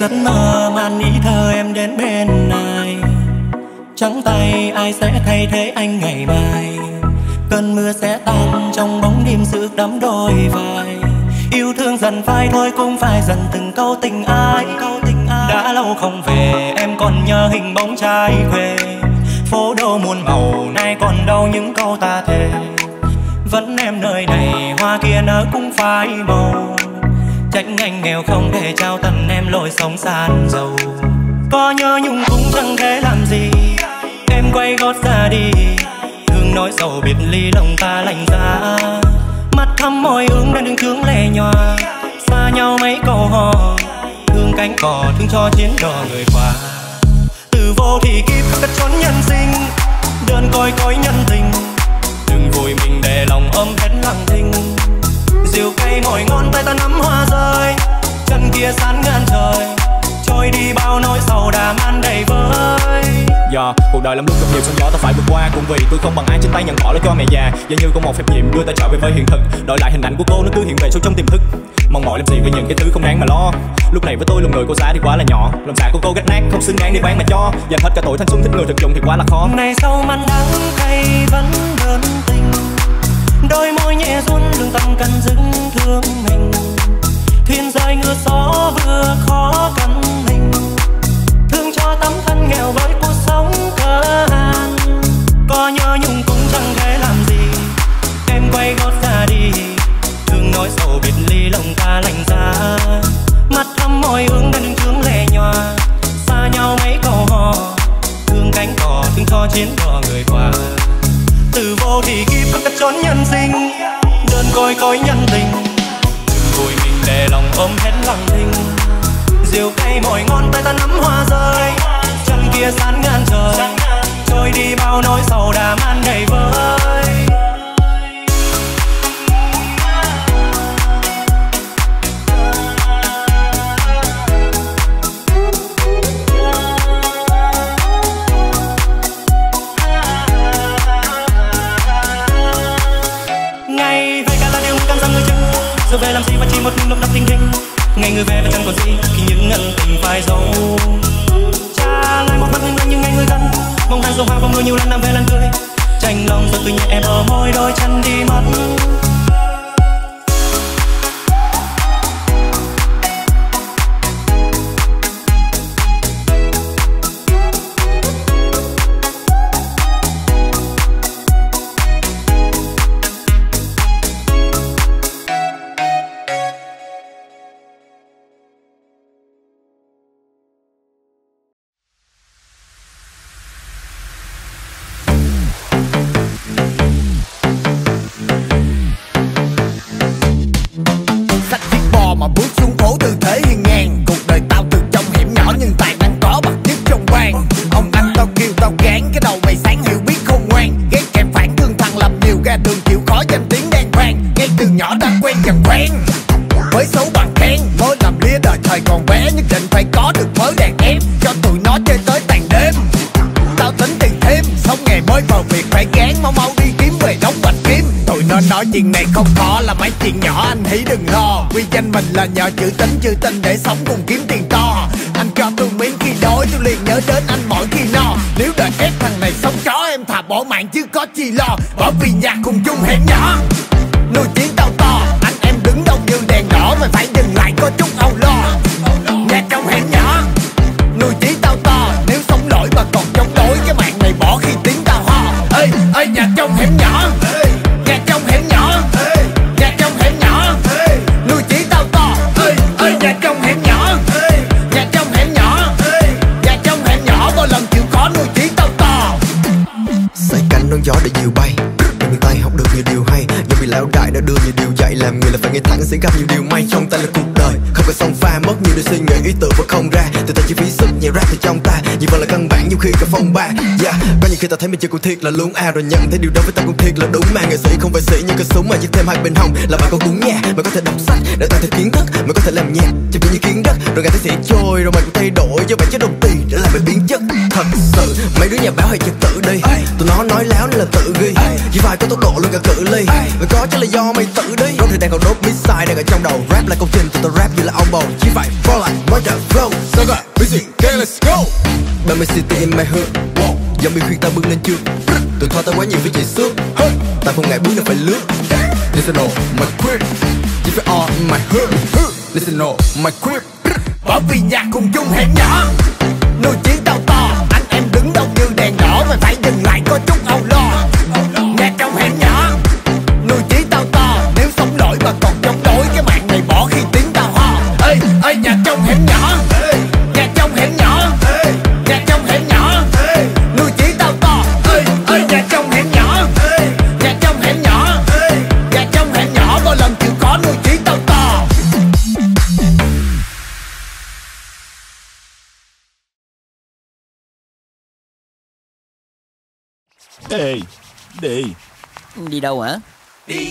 giấc mơ màn ý thơ em đến bên này, trắng tay ai sẽ thay thế anh ngày mai. Cơn mưa sẽ tan trong bóng đêm giữ đắm đôi vai, yêu thương dần phai thôi cũng phải dần từng câu tình ai. Đã lâu không về em còn nhớ hình bóng trai quê, phố đô muôn màu nay còn đâu những câu ta thề. Vẫn em nơi này hoa kia nở cũng phai màu, trách anh nghèo không để trao tận em lối sống san giàu. Có nhớ nhung cũng chẳng thể làm gì, em quay gót ra đi, thương nỗi sầu biệt ly lòng ta lạnh giá. Mắt thắm môi ương đang đứng thương lệ nhòa, xa nhau mấy câu hò, thương cánh cỏ thương cho chiến đò người qua. Từ vô thì kiếp cất trốn nhân sinh, đơn côi nhân tình, đừng vội mình để lòng ôm hết lặng thinh. Rượu cay mồi ngon tay ta nắm hoa rơi, chân kia sáng ngàn trời, trôi đi bao nỗi sầu đã man đầy vơi. Cuộc đời lắm lúc gặp nhiều sóng gió ta phải vượt qua, cũng vì tôi không bằng ai trên tay nhận bỏ lại cho mẹ già. Giờ như có một phép nhiệm đưa ta trở về với hiện thực, đổi lại hình ảnh của cô nó cứ hiện về sâu trong tiềm thức. Mong mỏi làm gì với những cái thứ không đáng mà lo, lúc này với tôi lòng người cô giá thì quá là nhỏ, lòng dạ của cô gắt nát không xứng đáng để bán mà cho. Dành hết cả tuổi thanh xuân thích người thực dụng thì quá là khó. Này sau màn đắng cay vẫn đơn tình, đôi môi nhẹ run lương tâm cần dưng thương mình. Thuyền rời ngựa gió vừa khó căn mình, thương cho tấm thân nghèo với cuộc sống cơ hàn. Có nhớ nhung cũng chẳng thể làm gì, em quay gót ra đi, thương nỗi sầu biệt ly lòng ta lạnh giá. Mắt thắm môi ương đang đứng thương lệ nhòa, xa nhau mấy câu hò, thương cánh cỏ thương cho chiến đò người qua. Từ vô thì kiếp cất trốn nhân sinh, đơn côi nhân tình, đừng vội mình để lòng ôm hết lặng thinh. Rượu cay mồi ngon tay ta nắm hoa rơi, chân kia sáng ngàn trời, trôi đi bao nỗi sầu đã man đầy vơi. Ngày về cả là điều căng răng người chừng, giờ về làm gì mà chỉ một mình lúc đắp thình thình. Ngày người về và chẳng còn gì khi những ân tình phai dấu. Trả lại một mắt ngân như ngày người thân, mong hàng dòng hoa vào mưa nhiều lần làm về lần cười. Chạnh lòng rồi tự nhiên em ở môi đôi chân đi mất. Chuyện này không khó là mấy chuyện nhỏ anh hãy đừng lo, quy danh mình là nhờ chữ tình để sống cùng kiếm tiền to. Anh cho tôi miếng khi đói tôi liền nhớ đến anh mỗi khi no, nếu đợi ép thằng này sống chó em thà bỏ mạng chứ có chi lo. Bởi vì nhạc cùng chung hẻm nhỏ, nuôi chiến tao to, anh em đứng đông như đèn đỏ mà phải dừng lại có chút âu lo. Nhạc trong hẻm nhỏ, nuôi chiến tao to, nếu sống lỗi mà còn chống đối cái mạng này bỏ khi tiếng tao ho. Ê nhạc trong hẻm nhỏ, nhạc trong hẻm nhỏ, nhạc trong hẻm nhỏ, nuôi chí tao to. Nhạc trong hẻm nhỏ, nhạc trong hẻm nhỏ, nhạc trong hẻm nhỏ, bao lần chịu khó nuôi chí tao to. Xây cánh đón gió để diều bay, để miền Tây học được nhiều điều hay. Do vì lão đại đã đưa nhiều điều dạy, làm người là phải nghe thẳng sẽ gặp nhiều điều may. Trong tay là cuộc đời, không cần song pha, mất nhiều để suy nghĩ ý tưởng và không ra. Từ ta chỉ phí sức nhẹ rap thì trong ta, như vậy là căn bản nhiều khi cả phong ba. Có những khi ta thấy mình chưa cũng thiệt là luôn rồi nhận thấy điều đó với ta cũng thiệt là đúng. Mà nghệ sĩ không phải sĩ nhưng cái súng mà chỉ thêm hai bên hông là bạn còn đúng nha. Mày có thể đọc sách để tăng thêm kiến thức, mày có thể làm nhạc chăm chỉ như kiến đất, rồi ngày ta sẽ trôi rồi mày cũng thay đổi cho bạn chất đồng tiền để làm mày biến chất. Thật sự mấy đứa nhà báo hay trật tự đi, tụi nó nói láo nên là tự ghi. Chỉ phải freestyle có tốc độ luôn cả cự ly. Và có chắc là do mày tự đi. Rốt thì đang còn đốt mid-side đang ở trong đầu. Rap là công trình tụi tao rap như là ông bầu. Chỉ phải fall like mới cả flow. So good, busy, okay, let's go. 30 city in my hood. Dòng bị khuyên tao bước lên trước. Tụi thoa tao quá nhiều với chị xước. Tao không ngại bước nên phải lướt. Listen on my crib, keep it on my hood. Listen on my crib. Bởi vì nhạc cùng chung hẻm nhỏ, nuôi chiến tao to. Anh em đứng đâu như đèn đỏ, mà phải dừng lại có chút âu lo. Nhạc trong hẻm nhỏ, nuôi chiến tao to. Nếu sống nổi mà còn chống đối, cái mạng này bỏ khi tiếng tao ho. Ê, ê, nhạc trong hẻm nhỏ, nhạc trong hẻm nhỏ, nhạc trong hẻm nhỏ, nuôi chiến tao to. Ê, ê, nhạc trong hẻm nhỏ, nhạc trong hẻm nhỏ, nhạc trong hẻm nhỏ, bao lần chịu khó nuôi chiến tao to. Ê, đi. Đi đâu hả? Đi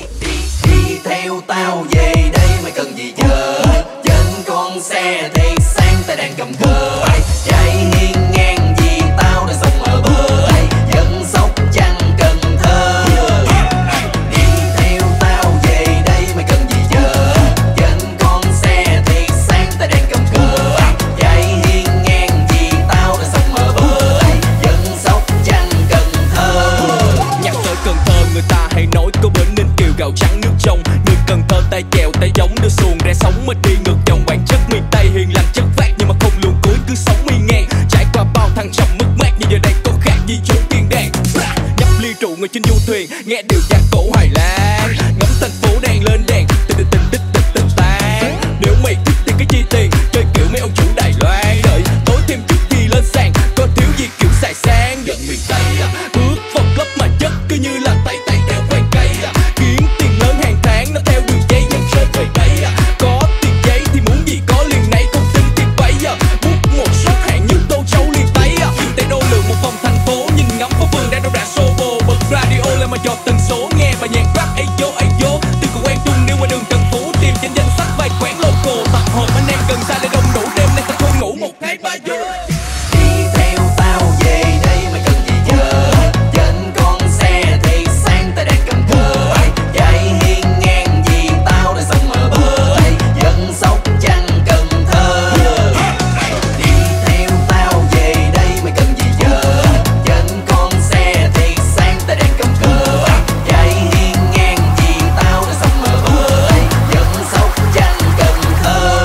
theo tao về đây, mày cần gì chờ? Trên con xe thiệt sang ta đang cầm cờ. Chạy hiên ngang vì tao đã sống ở bờ. Dân Sóc Trăng Cần Thơ. Đi theo tao về đây, mày cần gì chờ? Trên con xe thiệt sang ta đang cầm cờ. Chạy hiên ngang vì tao đã sống ở bờ. Dân Sóc Trăng Cần Thơ. Nhắc tới Cần Thơ người ta hay nói có bến Ninh Kiều gạo trắng nước trong. Người Cần Thơ tay chèo tay giống đưa xuồng ra sống mà đi ngược dòng. Bản chất miền Tây hiền lành chất phát nhưng mà không luồn cuối cứ sống mi ngang. Trải qua bao thăng trầm mất mát nhưng giờ đây có khác gì chốn tiên đàng. Nhấp ly rượu ngồi trên du thuyền nghe điệu nhạc cổ Hoài Lan. Ngắm thành phố đang lên đèn tình tan. Nếu mày thích thì cái chi tiền chơi kiểu mấy ông chủ Đài Loan. Đợi tối thêm chút thì lên sàn có thiếu gì kiểu xài sang. Giận miền Tây bước vào club mà chất cứ như là tay đeo khoai cây. Kiếm tiền lớn hàng tháng nó theo đường dây nhân rơi về đây. Có tiền giấy thì muốn gì có liền này không tin tiền bấy. Bút một suất hạng như Tô Châu liền tay. Tay đô lượng một vòng thành phố nhìn ngắm phố phường đang đâu đã xô bồ. Bật radio lên mà dò tần số nghe bài nhạc rap ấy vô. Từng còn quen chung nếu qua đường Trần Phú tìm trên danh sách vài quán local. Tập hợp anh em cần xa để đông đủ đêm nay ta không ngủ 1, 2, 3 giờ. Đi theo tao về đây, mày cần gì chờ? Trên con xe thiệt sang ta đang cầm cờ. Chạy hiên ngang vì tao đã sống ở bờ. Dân Sóc Trăng Cần Thơ. Đi theo tao về đây, mày cần gì chờ? Trên con xe thiệt sang ta đang cầm cờ. Chạy hiên ngang vì tao đã sống ở bờ. Dân Sóc Trăng Cần Thơ.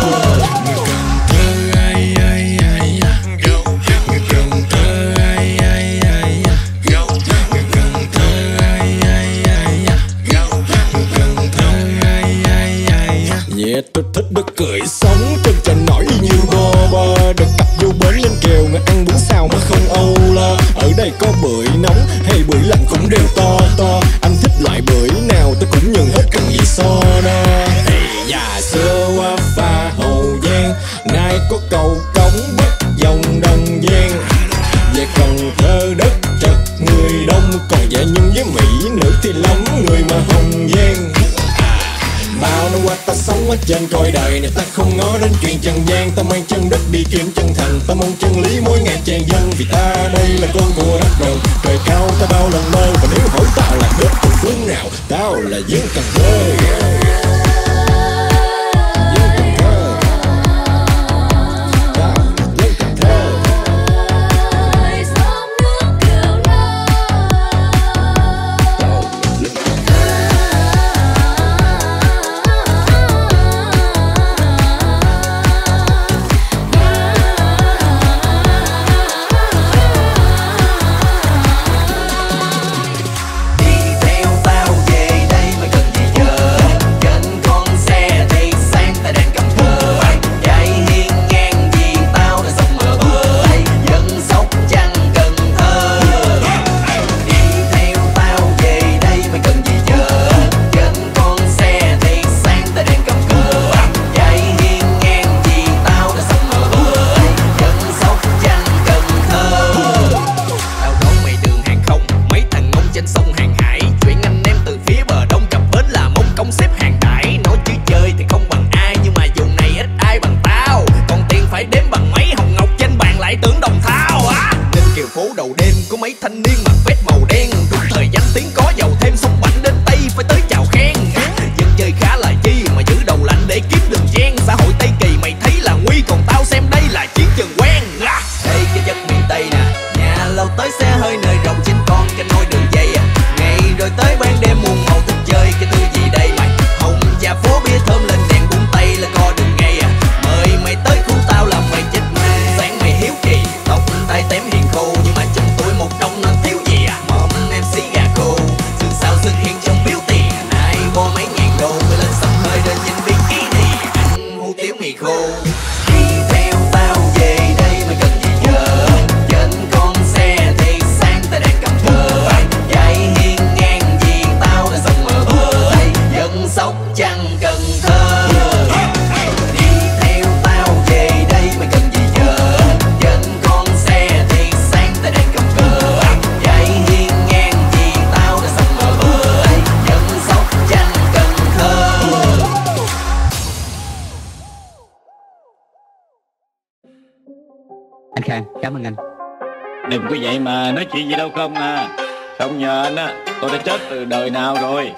Yeah, tôi thích đất cười sống trên trần nổi như bò bò. Được cặp vô bến lên kèo người ăn bún xào mà không âu lo. Ở đây có bưởi nóng hay bưởi lạnh cũng đều to to. Anh thích loại bưởi nào tôi cũng nhận hết cần gì so đo. Hey, già xưa qua pha Hậu Giang, nay có cầu cống bắc dòng Đồng Giang. Về Cần Thơ đất chật người đông, còn dạ nhưng với Mỹ nữ thì lắm người mà Hồng Giang. Bao năm qua ta sống ở trên cõi đời này, ta không ngó đến chuyện trần gian. Ta mang chân đất đi kiếm chân thành, ta mong chân lý mỗi ngày tràn dân. Vì ta đây là con của đất rừng, trời cao ta bao lần mơ. Và nếu hỏi tao là đất từ phương nào, tao là dân Cần Thơ. Đi theo tao về đây, mày cần gì chờ? mì khô. Đi theo tao về đây mày cần gì giờ? Trên con xe thì sang ta đang cầm cờ. Dãy hiên ngang vì tao đã sông mờ bờ. Dân Sóc Trăng Cần Thơ. Đi theo tao về đây mày cần gì giờ? Trên con xe thì sang ta đang cầm cờ. Dãy hiên ngang vì tao đã sông mờ bờ. Dân Sóc Trăng Cần Thơ. Anh Khang, cảm ơn anh. Đừng có vậy mà nói chuyện gì đâu không à. Không nhờ anh á, tôi đã chết từ đời nào rồi.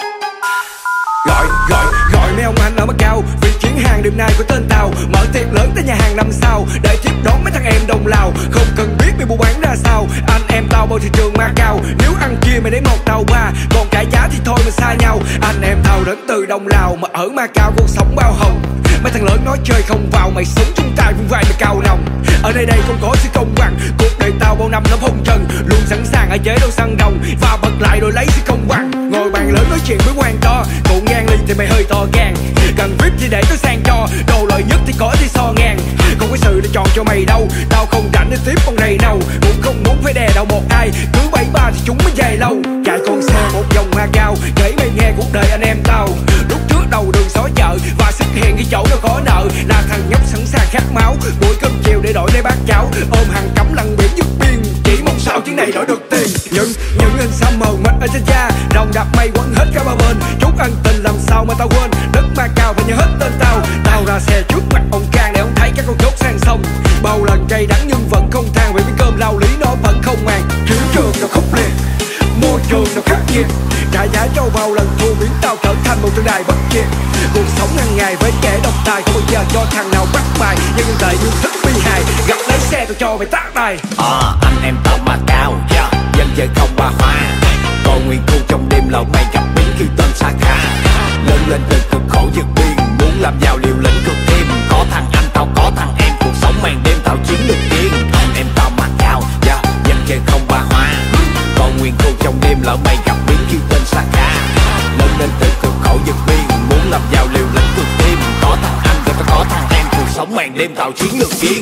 Gọi mấy ông anh ở Macau cao. Vì chuyến hàng đêm nay của tên tàu. Mở tiệc lớn tới nhà hàng năm sao để tiếp đón mấy thằng em đồng Lào. Không cần biết bị buôn bán ra sao. Anh em tao bao thị trường Macau. Nếu ăn chia mày lấy một tàu ba. Còn cãi giá thì thôi mà xa nhau. Anh em tao đến từ đồng Lào mà ở Macau cuộc sống bao hồng. Mấy thằng lớn nói chơi không vào. Mày sống chung tay vung vai mày cao nòng. Ở đây không có sự công bằng. Cuộc đời tao bao năm nó phong trần. Luôn sẵn sàng ở chế đâu săn đồng. Và bật lại rồi lấy sự công bằng. Ngồi bàn lớn nói chuyện với quan to. Cụ ngang ly thì mày hơi to gan. Cần VIP thì để tao sang cho. Đồ lợi nhất thì có thì so ngang. Không có sự để chọn cho mày đâu. Tao không rảnh để tiếp con đầy nâu. Cũng không muốn phải đè đầu một ai. Cứ 73 thì chúng mới dài lâu. Chạy con xe một vòng Macau. Kể mày nghe cuộc đời anh em tao. Lúc trước đầu đường xó chợ. Và xuất hiện cái chỗ đâu có nợ. Là thằng nhóc sẵn sàng khát máu. Buổi cơm chiều để đổi lấy bát cháo. Ôm hàng cắm lăn biển dứt biên. Chỉ mong sao chuyến này đổi được tiền. Những hình xăm mờ mịt ở trên da. Rồng đạp mây quấn hết cả ba bên. Chút ân tình làm sao mà tao quên. Đất Macau phải nhớ hết tên tao. Tao ra xe trước mặt ông Cang để ông thấy các con chốt sang sông. Bao lần cay đắng nhưng vẫn không than. Vì miếng cơm lao lý nó vẫn không màng. Chiến trường nó khốc liệt, môi trường nó khắc nghiệt. Trả giá cho vào lần thua biến tao trở thành một tượng đài bất diệt. Cuộc sống hàng ngày với kẻ độc tài. Không bao giờ cho thằng nào bắt bài. Nhưng tệ nhưng rất bi hài. Gặp lấy xe tao cho mày tát tài. Anh em tao Macau, dân chơi không ba hoa. Còn nguyên khu trong đêm lậu mày gặp biến khi tên Saka. Lớn lên từ cực khổ vượt biên. Muốn làm giàu liều lĩnh cực thêm. Có thằng anh tao có thằng em. Cuộc sống màn đêm tao chiến được tiên. Anh em tao Macau, dân chơi không ba hoa. Còn nguyên khu trong đêm lỡ mày gặp biến khi tên Saka. Lớn lên từ cực khổ vượt biên. Muốn làm giàu liều lĩnh cực thêm. Có thằng anh rồi có thằng em. Cuộc sống màn đêm tao chiến được tiên.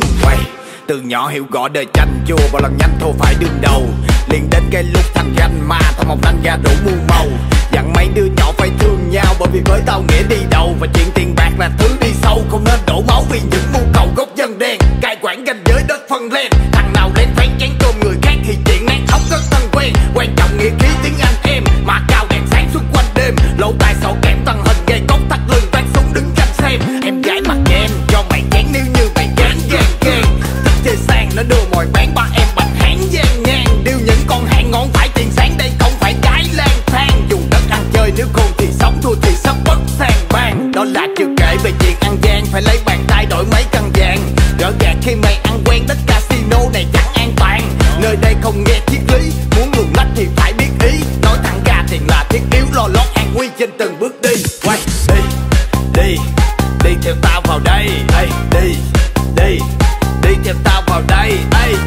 Từ nhỏ hiểu gõ đời tranh chua. Bao lần nhanh thua phải đương đầu. Liền đến cái lúc thành danh ma. Tao mong anh ra đủ muôn màu. Dặn mấy đứa nhỏ phải thương nhau. Bởi vì với tao nghĩa đi đầu. Và chuyện tiền bạc là thứ đi sâu. Không nên đổ máu vì những mưu cầu gốc dân đen. Cai quản ranh giới đất phân len. Thằng nào lên phán chén tôm người khác thì chuyện nát ốc rất thân quen. Quan trọng nghĩa khí tiếng anh em. Mà cao đèn sáng suốt quanh đêm. Lỗ tai sổ kém tân hình gây cốc thắt lưng. Vác súng đứng cạnh xem. Em gái mặt em cho mày chén nếu như mày chán gan gan. Chơi sang nó đưa mồi bán ba em bạch hãng gian ngang. Điêu những con hạng ngón phải tiền sáng đây không phải gái lang thang. Dùng đất ăn chơi nếu khôn thì sống thua thì sắp bất sang bàn. Đó là chưa kể về chuyện ăn gian phải lấy bàn tay đổi mấy căn vàng. Gỡ gạt khi mày ăn quen đất casino này chẳng an toàn. Nơi đây không nghe triết lý, muốn luồn lách thì phải biết ý. Nói thẳng ra tiền là thiết yếu lo lót an nguy trên từng bước đi. Quay đi theo tao vào đây. Đi theo tao vào đây.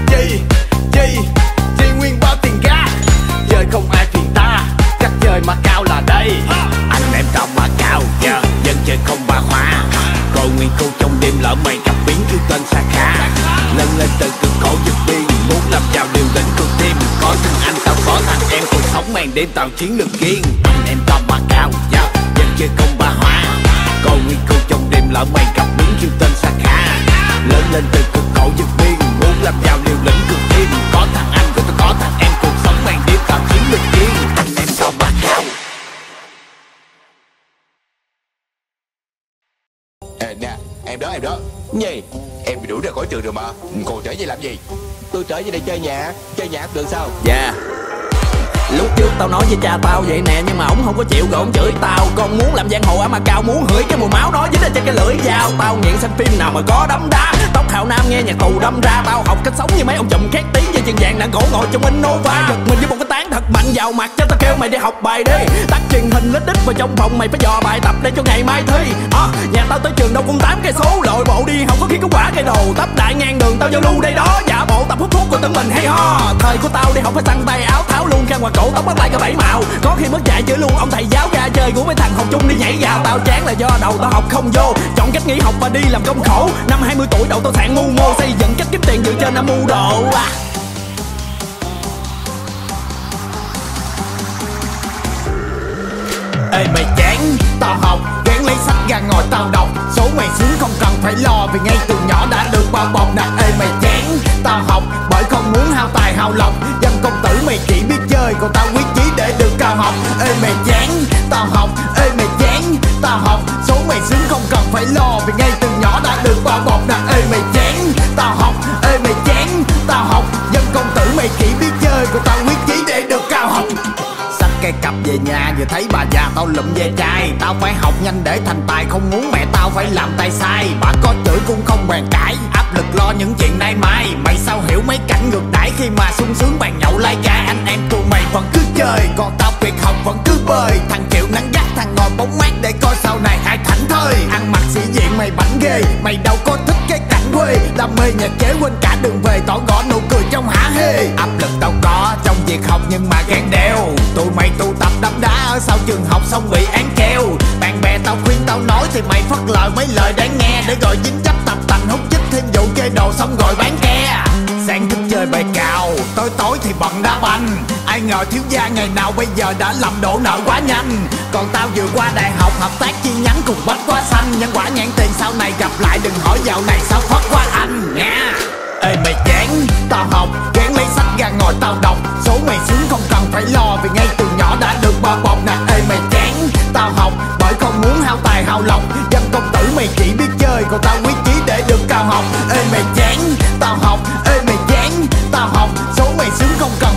Chi nguyên bao tiền ga. Chơi không ai phiền ta. Cách chơi Macau là đây. Anh em tao Macau, dân chơi không ba hoa. Rồi nguyên khu trong đêm lỡ mày gặp biến kêu tên Saka. Lần lên từ cực khổ vượt biên. Muốn làm giàu liều lĩnh cực thêm. Có thằng anh tao có thằng em. Cuộc sống màn đêm tao chiến lược kiên. Anh em tao Macau, dân chơi không ba hoa. Rồi nguyên khu trong đêm lỡ mày gặp biến kêu tên Saka. Lớn lên từ cực khổ vượt biên. Muốn làm giàu liều lĩnh cực thêm. Có thằng anh rồi tôi có thằng em. Cuộc sống màn đêm tao chiến lược kiên. Anh em tao Macau. Nè, em đó. Gì? Em bị đuổi ra khỏi trường rồi mà. Còn trở về làm gì? Tôi trở về đây chơi nhạc được sao? Dạ. Lúc trước tao nói với cha tao vậy nè. Nhưng mà ổng không có chịu rồi ổng chửi tao. Con muốn làm giang hồ ở Macau. Muốn hửi cái mùi máu đó dính lên trên cái lưỡi dao. Tao nghiện xem phim nào mà có đấm đá. Tóc Hào Nam nghe nhạc tù đâm ra. Tao học cách sống như mấy ông chùm khét tiếng. Với chân vàng nặng cổ ngồi trong Innova. Giật mình với một cái tán thật mạnh vào mặt. Cho tao kêu mày đi học bài đi. Tắt truyền hình lít đít vào trong phòng. Mày phải dò bài tập để cho ngày mai thi. Nhà tao tới trường đâu cũng 8 cây số. Lội bộ đi học có khi có quả cây đồ. Tấp đại ngang đường tao giao lưu đây đó. Giả bộ tập hút thuốc của tự mình hay ho. Thời của tao đi học phải xăng tay áo tháo luôn khăn ngoài cổ tóc bắt lại cả 7 màu. Có khi mất dạy chửi luôn ông thầy giáo ra chơi của mấy thằng học chung đi nhảy vào. Tao chán là do đầu tao học không vô, chọn cách nghỉ học và đi làm công khổ. Năm 20 tuổi đầu tao sạn ngu ngô, xây dựng cách kiếm tiền dựa trên âm mưu độ. Ê mày chán, tao học, gán lấy sách ra ngồi tao đọc. Số mày xuống không cần phải lo vì ngay từ nhỏ đã được bao bọc nè. Ê mày chán, tao học bởi không muốn hao tài hao lộc. Dân công tử mày chỉ biết chơi, còn tao quyết chí để được cao học. Ê mày chán, tao học, ê mày chán, tao học. Số mày xuống không cần phải lo vì ngay từ nhỏ đã được bao bọc nè. Ê mày chán, tao học, ê mày chán, tao học. Dân công tử mày chỉ biết chơi, còn tao quyết chí để được cao học. Cây cặp về nhà vừa thấy bà già tao lụm ve chai. Tao phải học nhanh để thành tài, không muốn mẹ tao phải làm tay sai. Bà có chửi cũng không bàn cãi, áp lực lo những chuyện nay mai. Mày sao hiểu mấy cảnh ngược đãi khi mà sung sướng bàn nhậu lai chai. Anh em tụi mày vẫn cứ chơi, còn tao việc học vẫn cứ bơi. Thằng chịu nắng gắt, thằng ngồi bóng mát để coi sau này ai thảnh thơi. Ăn mặc sĩ diện mày bảnh ghê, mày đâu có thích cái cảnh quê. Đam mê nhạc chế quên cả đường về, tỏ gõ nụ cười trong hả hê. Áp lực tao có trong việc học nhưng mà ghen đeo. Tụi mày tụ tập đấm đá ở sau trường học xong bị án treo. Bạn bè tao khuyên tao nói thì mày phớt lờ mấy lời đáng nghe, để rồi dính chấp tập tành hút chích thêm vụ chơi đồ xong rồi bán ke. Sáng thức chơi bài cào, tối thì bận đá banh. Ai ngờ thiếu gia ngày nào bây giờ đã làm đổ nợ quá nhanh. Còn tao vừa qua đại học hợp tác chi nhánh cùng bách quá xanh. Nhân quả nhãn tiền sau này gặp lại đừng hỏi dạo này sao thoát qua anh nha. Ê mày chán, tao học, gán lấy sách ra ngồi tao đọc. Số mày xuống không cần phải lo vì ngay từ nhỏ đã được bao bọc nè. Ê mày chán, tao học bởi không muốn hao tài hao lộc. Dân công tử mày chỉ biết chơi, còn tao quyết chí để được cao học. Ê mày chán, tao học, ê mày chán, tao học. Số mày xuống không cần